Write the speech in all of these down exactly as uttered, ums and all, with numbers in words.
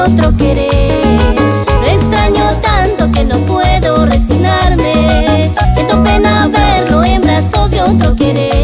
otro querer. Lo extraño tanto que no puedo resignarme. Siento pena verlo en brazos de otro querer.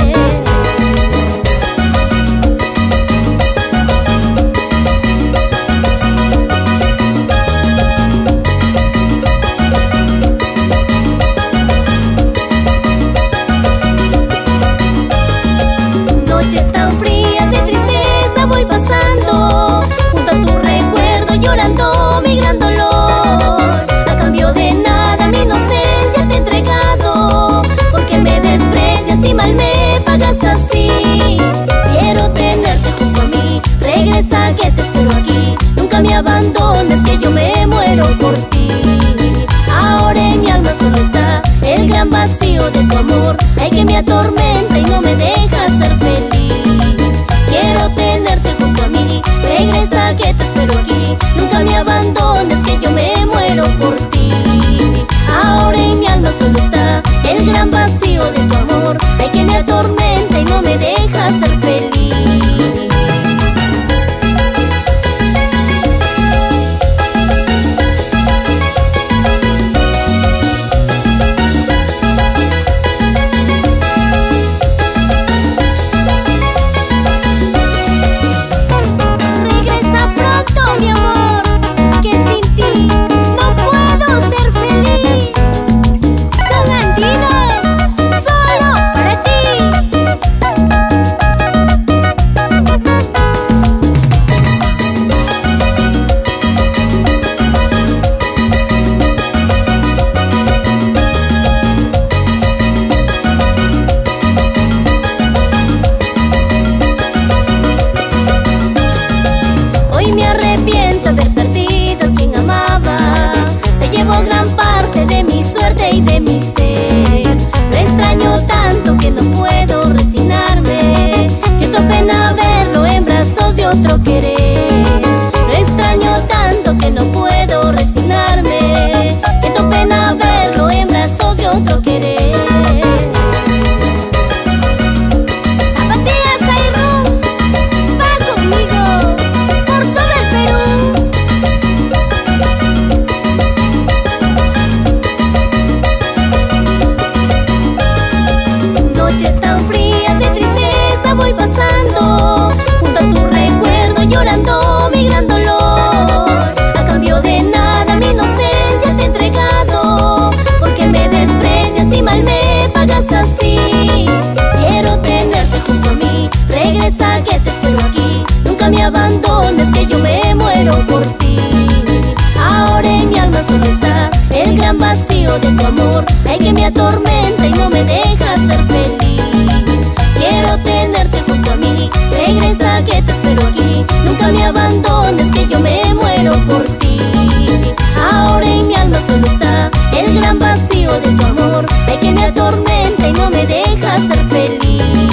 Noches tan frías de tristeza voy pasando, junto a tu recuerdo llorando mi gran dolor. A cambio de nada mi inocencia te he entregado, porque me desprecias y mal me pagas así. Quiero tenerte junto a mí, regresa que te espero aquí. Nunca me abandones que yo me muero por ti. Ahora en mi alma solo está el gran vacío de tu amor. Ay, que me atormenta y no me deja ser feliz. Quiero tenerte junto a mí, regresa que te espero aquí. Nunca me abandones que yo me muero por ti. Ahora en mi alma solo está el gran vacío de tu amor. Ay, que me atormenta y no me deja ser feliz. Hoy me arrepiento de haber perdido a quien amaba. Se llevó gran parte de mi suerte y de mi ser. Lo extraño tanto que no puedo resignarme. Siento pena verlo en brazos de otro querer. Lo extraño tanto que no puedo resignarme. Siento pena verlo en brazos de otro querer. Noches tan frías de tristeza voy pasando, junto a tu recuerdo llorando mi gran dolor. A cambio de nada mi inocencia te he entregado, porque me desprecias y mal me pagas así. Quiero tenerte junto a mí, regresa que te espero aquí. Nunca me abandones que yo me muero por ti. Ahora en mi alma solo está el gran vacío de tu amor. Ay, que me atormenta y no me deja ser feliz. Quiero tenerte junto a mí, regresa que te espero aquí. Nunca me abandones que yo me muero por ti. Ahora en mi alma solo está el gran vacío de tu amor. Ay, que me atormenta y no me deja ser feliz.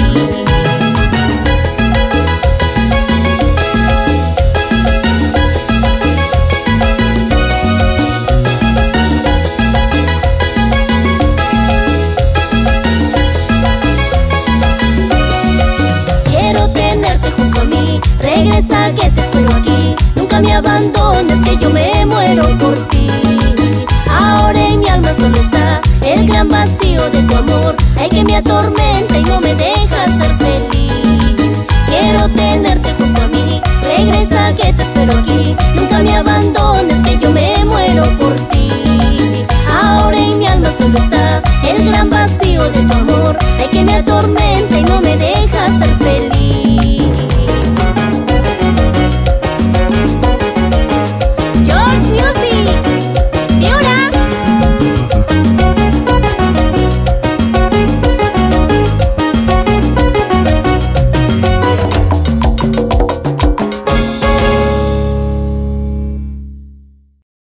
Regresa que te espero aquí. Nunca me abandones que yo me muero por ti. Ahora en mi alma solo está el gran vacío de tu amor. Ay, que me atormenta y no me deja ser feliz. Quiero tenerte junto a mí, regresa que te espero aquí. Nunca me abandones que yo me muero por ti. Ahora en mi alma solo está el gran vacío de tu amor. Ay, que me atormenta y no me deja